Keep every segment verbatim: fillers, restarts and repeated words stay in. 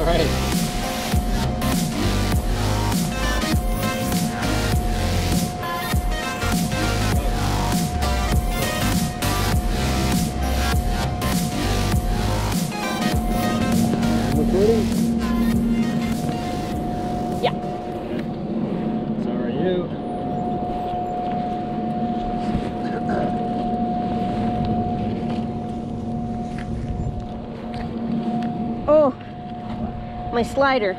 All right. Recording? Yeah. So are you. Oh, my slider.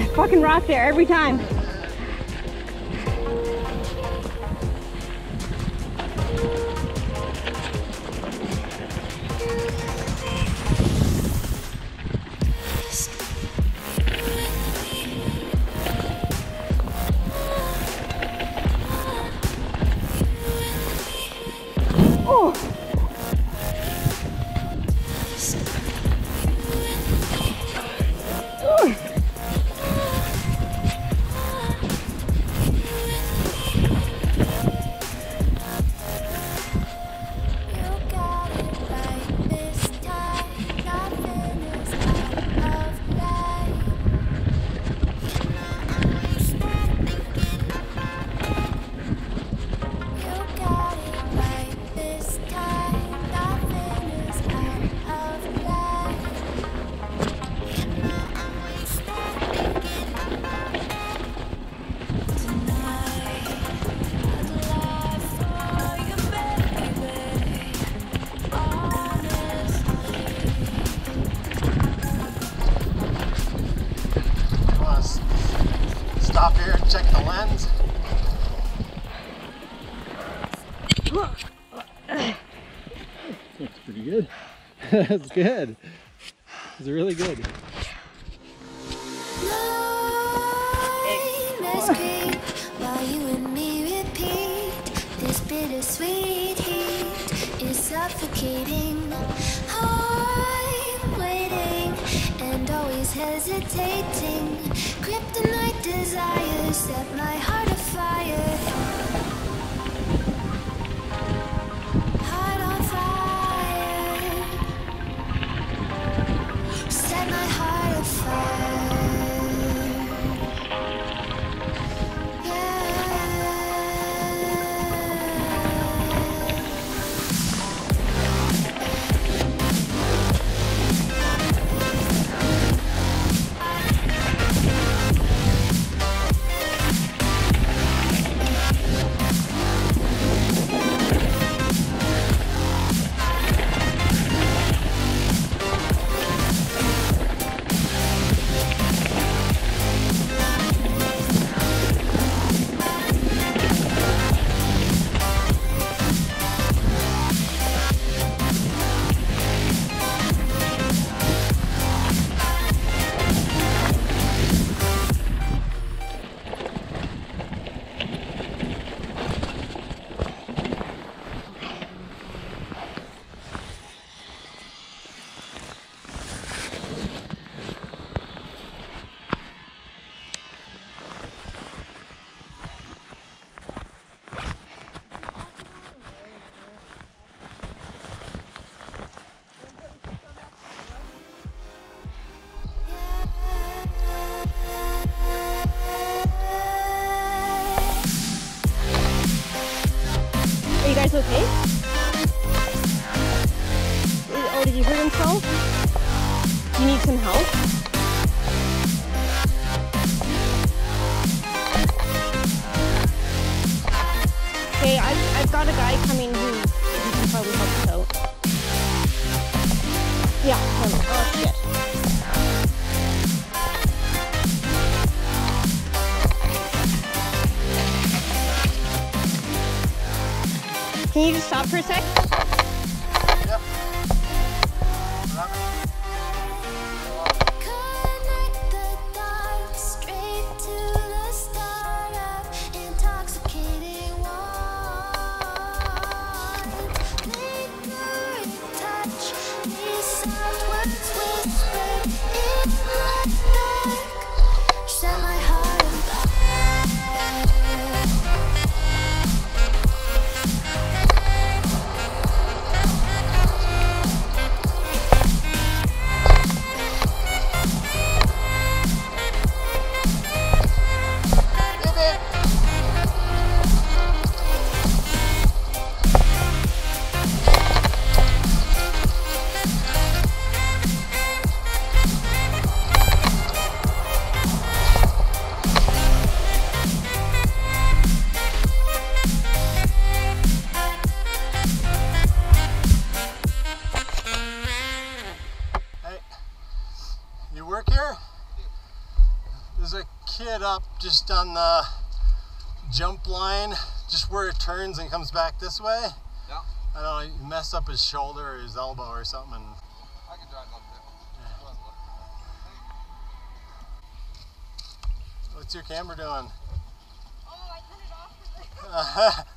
Fucking rock there every time. Oh. Stop here and check the lens. Looks pretty good. That's good. It's really good. While you and me repeat, this bittersweet heat is suffocating. I'm waiting and always hesitating. Kryptonite desires set my heart afire. Heart on fire. Set my heart afire. Are you guys okay? Oh, did you hurt himself? Do you need some help? Okay, I've, I've got a guy coming who, who can probably help us out. Yeah, him. Oh, shit. Can you just stop for a sec? Yep. Connect the dots straight to the start of intoxicating wine. Lingering touch, these soft words whispered in the dark. Set my heart on fire. There's a kid up just on the jump line, just where it turns and comes back this way. Yeah. I don't know, he messed up his shoulder or his elbow or something. And I can drive up there. Go ahead, look. what's your camera doing? Oh, I turned it off.